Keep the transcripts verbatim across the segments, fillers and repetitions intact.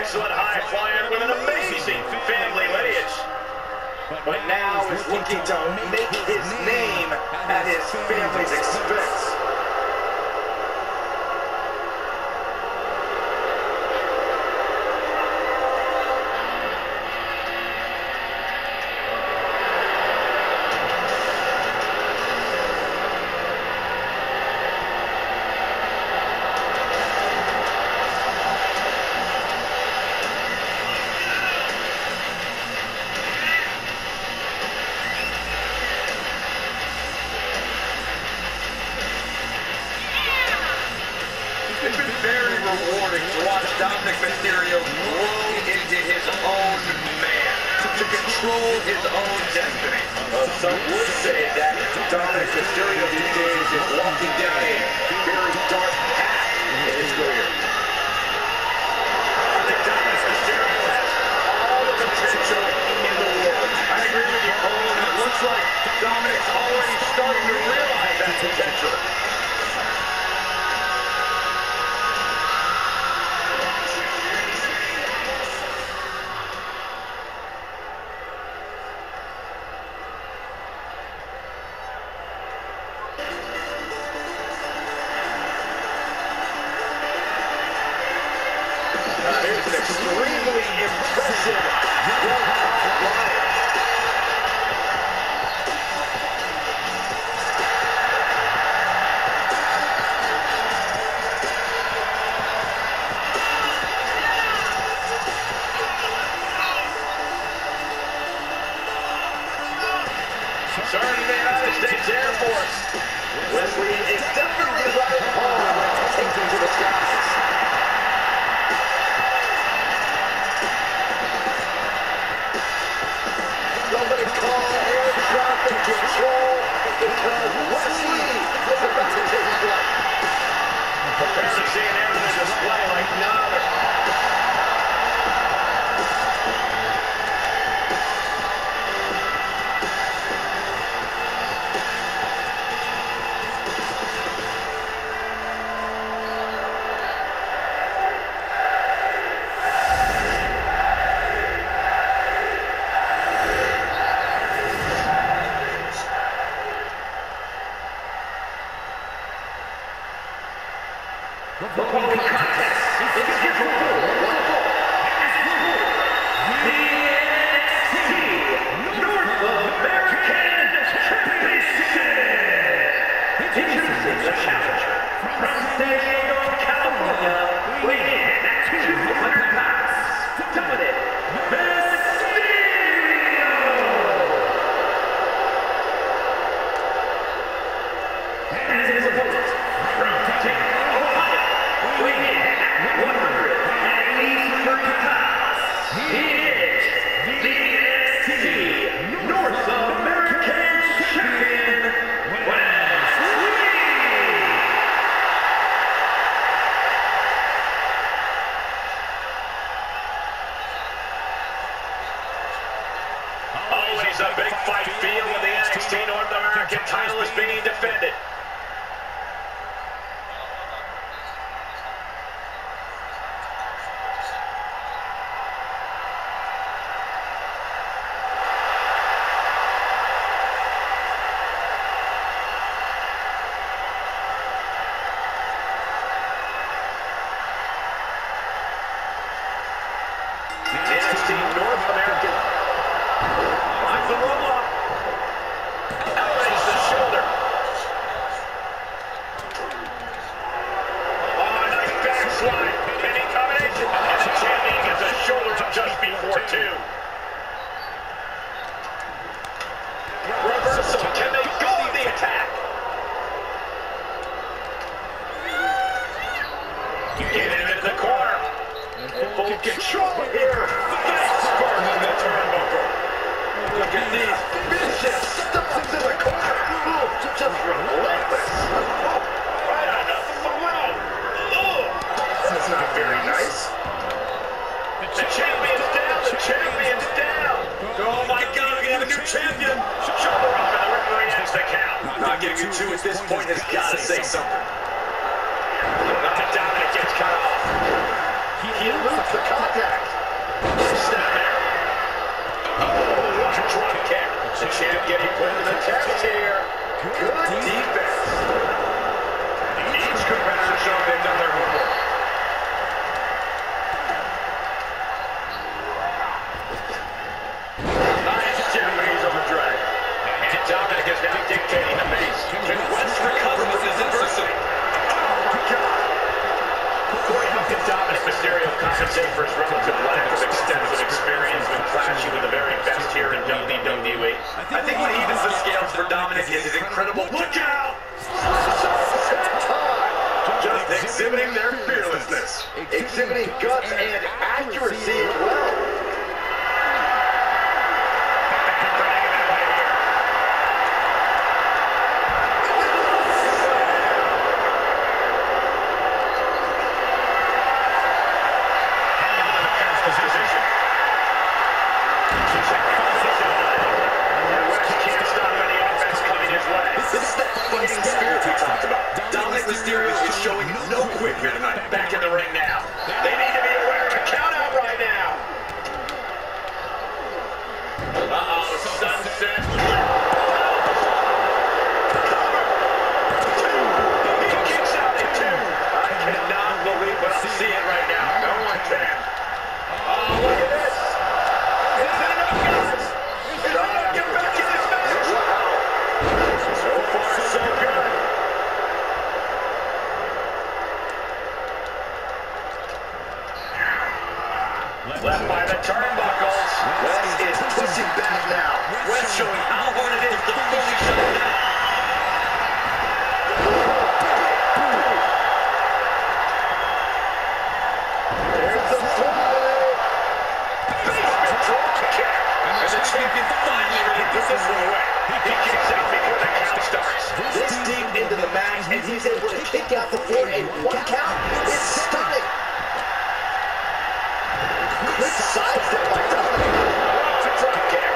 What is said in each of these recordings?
excellent high flyer with an amazing family lineage. But now is looking to make his name at his family's expense. It's been very rewarding to watch Dominic Mysterio grow into his own man, to control his own destiny. Uh, some would say that Dominic Mysterio these days is walking down a very dark path in his career. I think Dominic Mysterio has all the potential in the world. I agree with you, Cole, and it looks like Dominic's already starting to realize that potential. Here's an extremely impressive one-hop Sergeant of the United States Air Force. Wesley is definitely right home when taken to the skies. Somebody call air traffic control because Wesley is about to take flight. Prepare to see an airman display like none other. The following contest is scheduled for one fall. The N X T North American Championship. Introducing the challenger from San Diego, California, weighing in at two hundred pounds, Dominic Mysterio. And his opponent from Dayton, Ohio, weighing in at one hundred eighty-three pounds, he is the N X T North American Champion, Wesley. Always a big fight feel when the N X T North American title is being defended. N X T North American lines the roll up. Elevates the shoulder. Oh, nice backslide. Pinning combination. And the champion gets a shoulder to just before two. Reversal. Can they go with the attack? Get him into the corner. Full control here. Nice spark in the turnbuckle. Look at these vicious steps to the corner. Ooh, just relentless. Right on the throat. Ooh, that's not very nice. The champion's down. The champion's down. Oh my God, we have a new champion. Shoulder up, and the referee has to count. Not getting a two at this point has got to say something. Dominic gets cut off. He eludes the contact. Step there. Oh, what a drop kick. The champ getting put to the test here. Good defense. Each competitor showing they've done their homework. Nice Japanese overdrive. And Dominic is now dictating the pace. Can West recover from this adversity? Oh my God. Corey, how can Dominic Mysterio compensate for his relative lack of extensive experience when clashing with the very best here in W W E? I think what evens the scales for Dominic is his incredible look out! Just exhibiting their fearlessness. Exhibiting guts and accuracy as well. Mysterio is showing no quit here tonight. Back in the ring now. They need to be aware of a count out right now. Uh-oh, sunset. Two. He kicks out at two. I cannot believe what I'm seeing right now. No one can. Oh, look at this. Is it enough, guys? Is it enough? Get back in this match. Wow. So far, so good. Left by the turnbuckles. West is pushing back now. West showing how hard it is to fully shut him down. There's the fly. Basement drop kick. And the champion finally ready to put this one away. He kicks out before the count starts. This deep into the match, and he's able to kick out before a one count. It's stunning. Quick sidestep by Dominic. Oh, drop kick.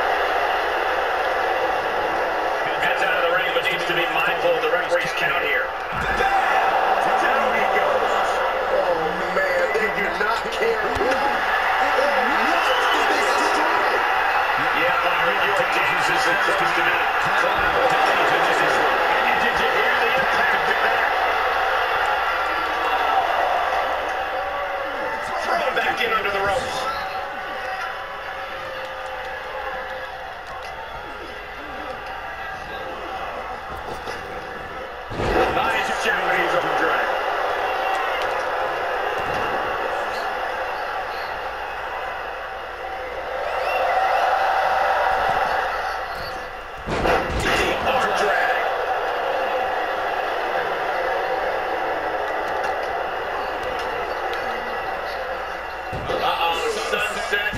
Heads out of the ring, but needs to be mindful of the referee's count here. Down he goes. Oh, man, they do not care. Yeah, Byron, your dance is supposed to be. And did you hear the impact of that? Back in under the ropes. Nice Japanese overdrive. Deep arm drag. Uh-oh, sunset.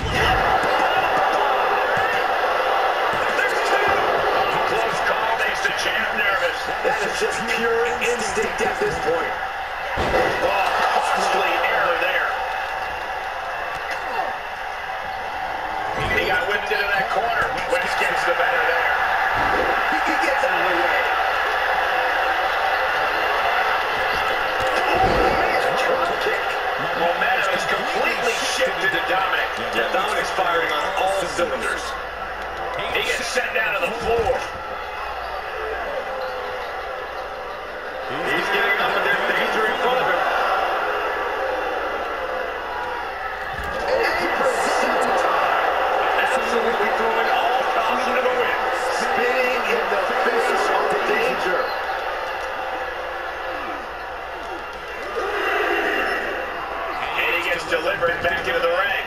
There's two. Oh, close call makes the champ nervous. That is just pure instinct at this point. Oh, costly error there. He got whipped into that corner. West gets the better there. He gets out of the way. Momentum is completely shifted to Dominic. Yeah, Dominic's firing on all cylinders. He gets sent down to the floor. He's getting up, but there's danger in front of him. Absolutely throwing all caution to the wind. Spinning in the face of danger. Delivered back into the ring.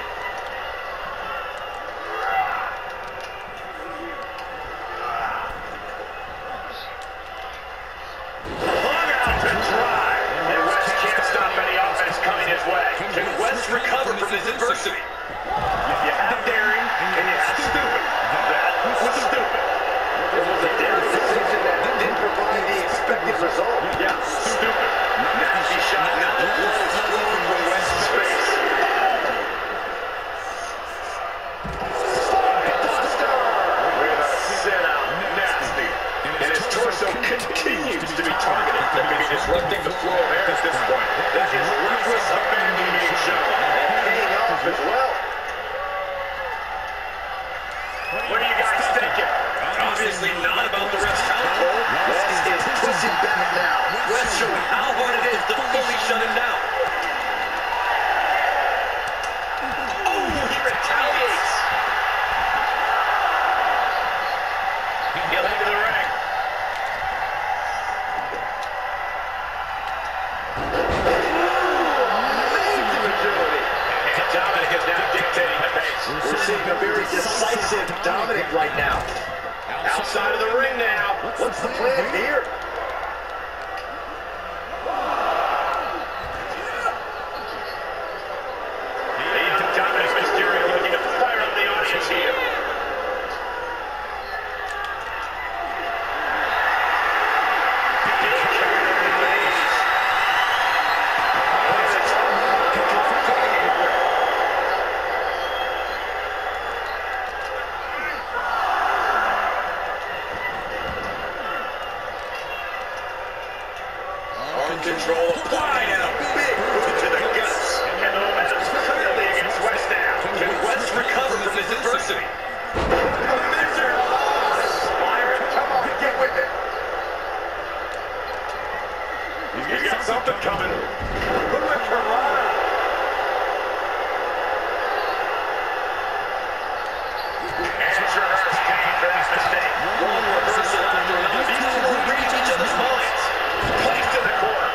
Hung out to dry. And West can't stop any offense coming his way. Can West recover from this adversity? You have daring and you have stupid. That was stupid. It was a daring decision that didn't provide the expected result. Yeah, stupid. Nasty shot now. Blows flowing from West's face. Torso continues to be targeted. That could be disrupting the flow of air at this point. That is ruthless abandon being shown. seeing a very decisive Dominic right now. Outside of the ring now. What's the plan here? Dominic Mysterio looking to fire up the audience here. Control applied and a big boot to the guts. And the momentum's clearly against West now. Can West recover from this adversity? Mister Byron, come on, get with it. He's got something coming. Hurricane. And Travis paying for that mistake. One reversal after another. These two will reach each other's minds. Placed in the corner.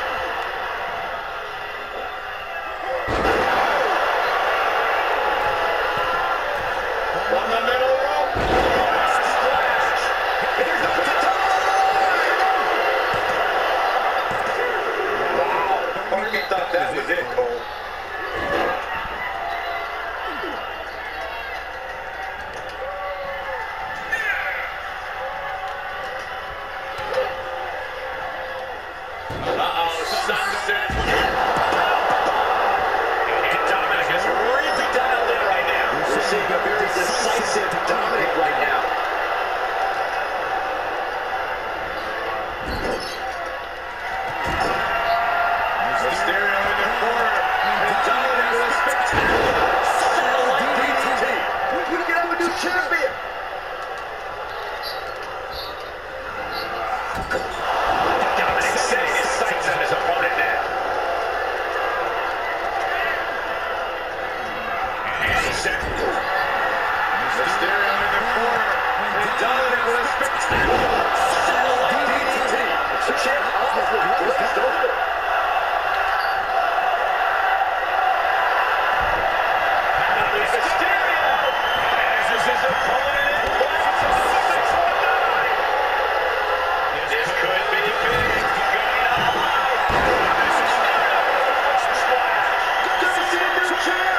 One the middle rope. Splash. Here's the top. Wow. Part of me thought that was it, Cole. Uh-oh, sunset. And Dominic is really dialed in right now. We're seeing a very decisive Dominic right now. Mysterio in the corner. And Dominic with a spectacular satellite D D T. We can have a new champion. Dominic setting his sights on his opponent now. And he's set. Mysterio in the corner. And Dominic with a spectacular satellite D D T. The champ honestly glazed over. Mysterio has his opponent in black on the six one nine. This could be big. Going up high. Does he see a new champ?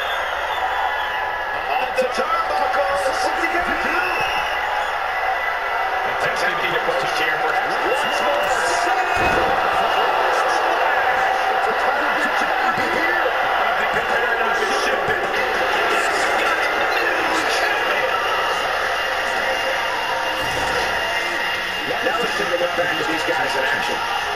Off the turnbuckle. What's he gonna do? Attempting to post here. Once more. Save. The title should be here. I think the paradigm is shifting. Yes, we got a new champion. Now let's take a look back at these guys in action.